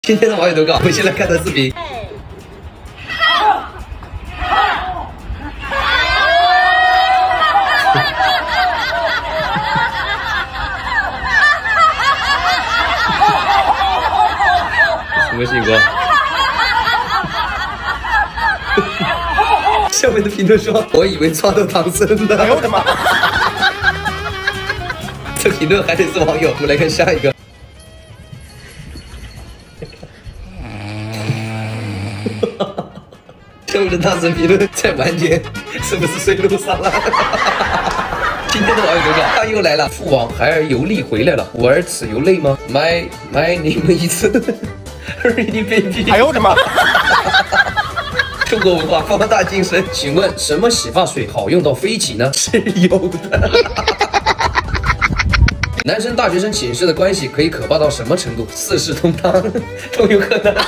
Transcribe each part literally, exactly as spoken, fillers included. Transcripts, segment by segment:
今天的网友投稿，我们先来看他视频。什么情况？下面的评论说：“我以为抓到唐僧了。”哎呦我的妈！这评论还得是网友。我们来看下一个。下面的大神评论在晚点，是不是睡路上了？今天的网友投稿，他又来了。父王孩儿游历回来了，我儿此游累吗？买买你们一次 ，Ready baby。哎呦我的妈！中国文化放大精神，请问什么洗发水好用到飞起呢？是有的。男生大学生寝室的关系可以可怕到什么程度？四世同堂都有可能。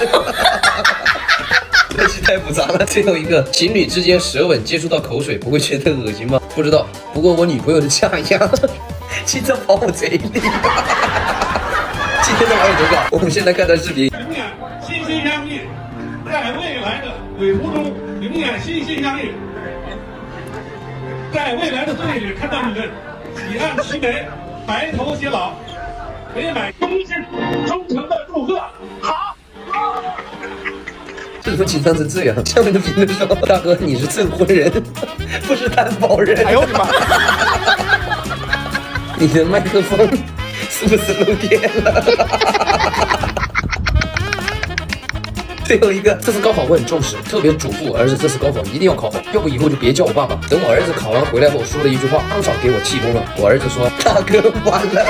关系太复杂了。最后一个，情侣之间舌吻接触到口水，不会觉得恶心吗？不知道。不过我女朋友的下压经常跑我嘴里。今天的网友投稿，我们先来看段视频。 永远心心相印，在未来的旅途中永远心心相印，在未来的队里看到你们彼岸齐眉，白头偕老，给买衷心忠诚的祝贺。好。 这怎么紧张成这样？下面的评论说：“大哥，你是证婚人，不是担保人。”哎呦我的妈！你的麦克风是不是漏电了？最后一个，这次高考我很重视，特别嘱咐我儿子，这次高考一定要考好，要不以后就别叫我爸爸。等我儿子考完回来后，说了一句话，当场给我气疯了。我儿子说：“大哥，完了。”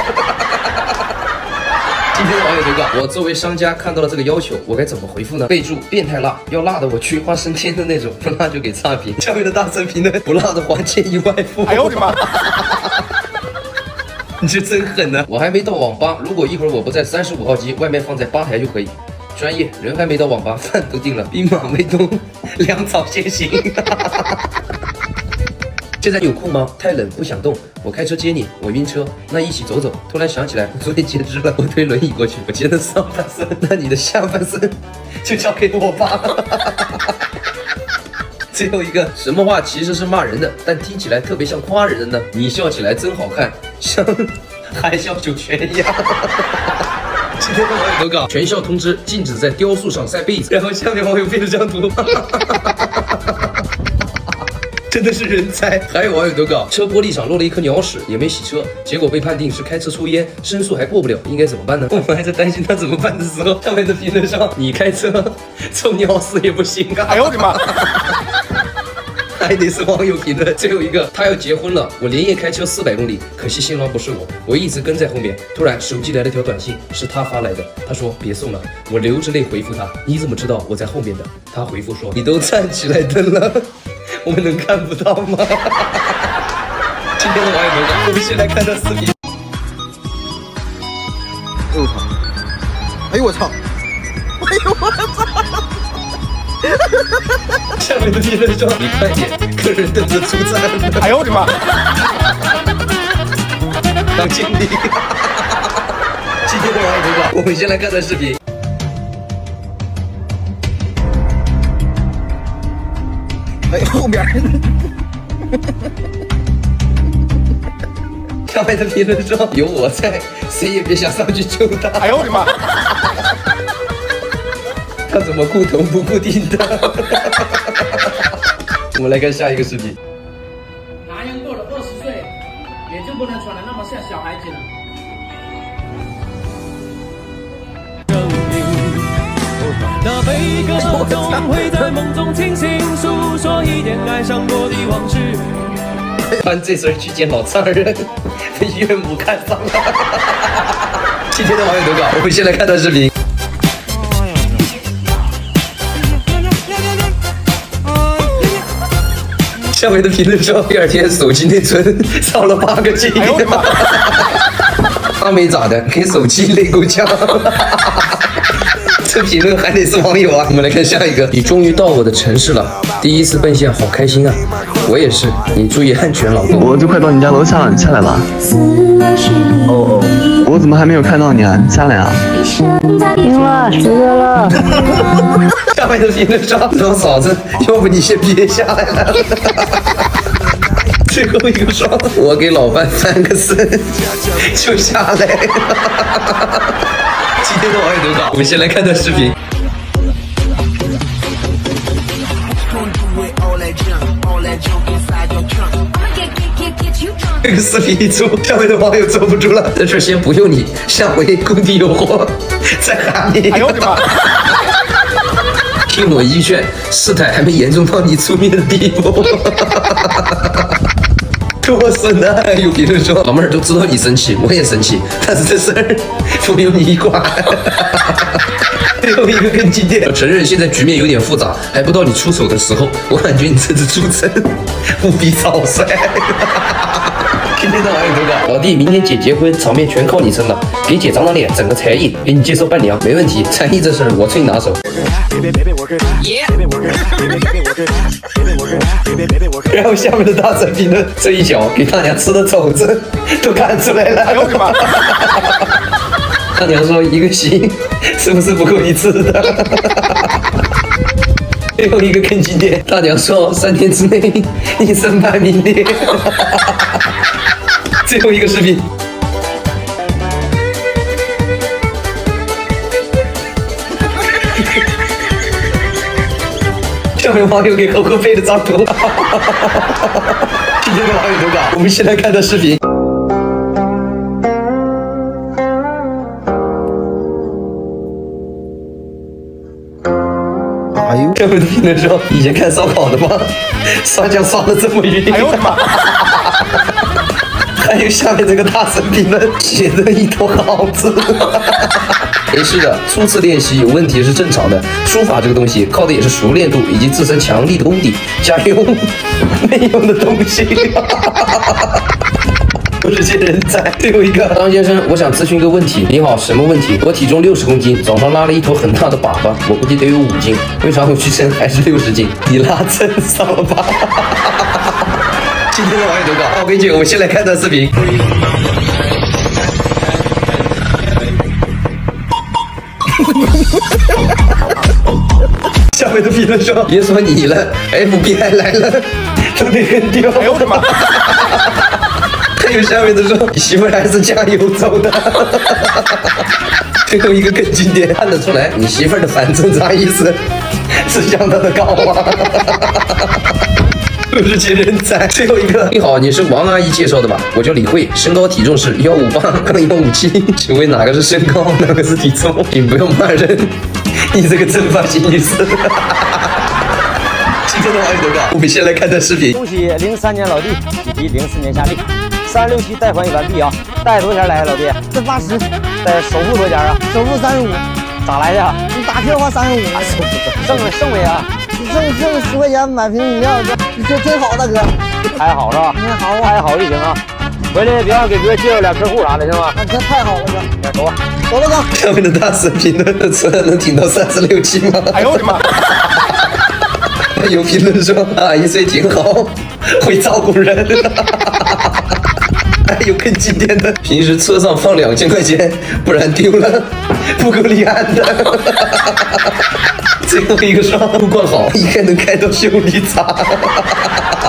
今天的网友投稿，我作为商家看到了这个要求，我该怎么回复呢？备注：变态辣，要辣的我菊花升天的那种，不辣就给差评。下面的大神评论：不辣的还钱一万付。哎呦我的妈！你这真狠呢！我还没到网吧，如果一会儿我不在三十五号机，外面放在吧台就可以。专业，人还没到网吧，饭都定了，兵马未动，粮草先行。现在有空吗？太冷不想动，我开车接你，我晕车，那一起走走。突然想起来，昨天截肢了，我推轮椅过去，我截的上半身，那你的下半身就交给我吧。最后一个，什么话其实是骂人的，但听起来特别像夸人的呢？你笑起来真好看，像海啸酒泉一样。今天的网友投稿，全校通知禁止在雕塑上晒被子，然后下面网友配了这张图。真的是人才！还有网友投稿，车玻璃上落了一颗鸟屎，也没洗车，结果被判定是开车抽烟，申诉还过不了，应该怎么办呢？我们还在担心他怎么办的时候，上面的评论上，你开车抽鸟屎也不行啊！哎呦我的妈！还得是网友评论。最后一个，他要结婚了，我连夜开车四百公里，可惜新郎不是我，我一直跟在后面。突然手机来了条短信，是他发来的，他说别送了，我流着泪回复他，你怎么知道我在后面的？他回复说你都站起来蹬了。我们能看不到吗？今天的网友投稿，我们先来看他视频。 哎呦我操！哎呦我操！哎呦我操！ 下面的评论说：“你快点，客人等着出餐。”哎呦我的妈！当经理。今天的网友投稿，我们先来看他视频。 哎，后边。 下面的评论说：“有我在，谁也别想上去救他。”哎呦我的妈！他怎么顾头不顾腚的？我们来看下一个视频。 男人过了二十岁，也就不能穿得那么像小孩子了。 那悲歌总会在梦中清醒，诉说一点爱上过的往事。 穿这身去见老丈人，被岳母看上了。今天的网友投稿，我们先来看段视频。下面的评论说，第二天手机内存少了八个 G。哎呦我的妈！阿美咋的？给手机累够呛。 这评论还得是网友啊！我们来看下一个，你终于到我的城市了，第一次奔现，好开心啊！我也是，你注意安全，老公。 我就快到你家楼下了，你下来吧。哦哦，我怎么还没有看到你啊？你下来啊！ 听话，学着了。 下面的评论说，老嫂子，要不你先别下来了。最后一个说，我给老伴翻个身就下来了。今天的网友投稿，我们先来看段视频。这个视频一出，下面的网友坐不住了，在这先不用你，下回工地有活再喊你。哎呦我的妈！听我一劝，事态还没严重到你出面的地步。多损啊！有评论说，老妹儿都知道你生气，我也生气，但是这事儿不由你管。最后一个更经典，我承认现在局面有点复杂，还不到你出手的时候。我感觉你这次出征无比草率。今天的网友投稿，老弟，明天姐结婚，场面全靠你撑了，给姐长长脸，整个才艺，给你介绍伴娘，没问题。才艺这事儿我最拿手。然后下面的大神评论，这一脚给大娘吃的肘子都看出来了。哎呦我的妈！大娘说一个心是不是不够你吃的？最后一个更经典，大娘说三天之内你身败名裂。最后一个视频。下面网友给猴哥配了张图。今天的网友投稿，我们先来看的视频。 哎呦， 下面的评论说，以前看烧烤的吗？刷酱刷的这么晕。哎呦我的妈！还有下面这个大神评论，写的一头好字。没事的，初次练习有问题是正常的。书法这个东西，靠的也是熟练度以及自身强力的功底。加油，没用的东西。都是些人才。最后一个，张先生，我想咨询一个问题。你好，什么问题？我体重六十公斤，早上拉了一坨很大的粑粑，我估计得有五斤。为啥我去称还是六十斤？你拉秤上了吧？今天的网友投稿，好，根据我们先来看段视频。下面的评论说，别说你了 ，F B I 来了，都得跟丢。哎呦我的妈！还有下面的说，你媳妇还是加油走的。最后一个更经典，看得出来你媳妇的反正啥意思？是相当的高啊。都是些人才。最后一个，你好，你是王阿姨介绍的吧？我叫李慧，身高体重是幺五八杠幺五七，请问哪个是身高，哪个是体重？请不要骂人，你这个正发型女士。今天的网友投稿，我们先来看段视频。 恭喜零三年老弟，喜提零四年夏利，三十六期贷款已完毕啊！贷多少钱来，老弟？ 这八十， 贷首付多少钱啊？ 首付三十五， 咋来的？ 你打票花三十五， 剩剩没啊？ 剩剩十块钱买瓶饮料，这真好，大哥。 还好是吧？ 嗯，好啊， 还好就行啊。回来别忘给哥介绍俩客户啥的，行吗？ 那这太好了，哥。 来，走吧。 走了，哥。 下面的大神评论，这车能挺到三十六期吗？ 哎呦我的妈！ 有评论说阿姨岁挺好，会照顾人。还有更经典的，平时车上放两千块钱，不然丢了，不够立案的。最后一个说路况好，应该能开到修理厂。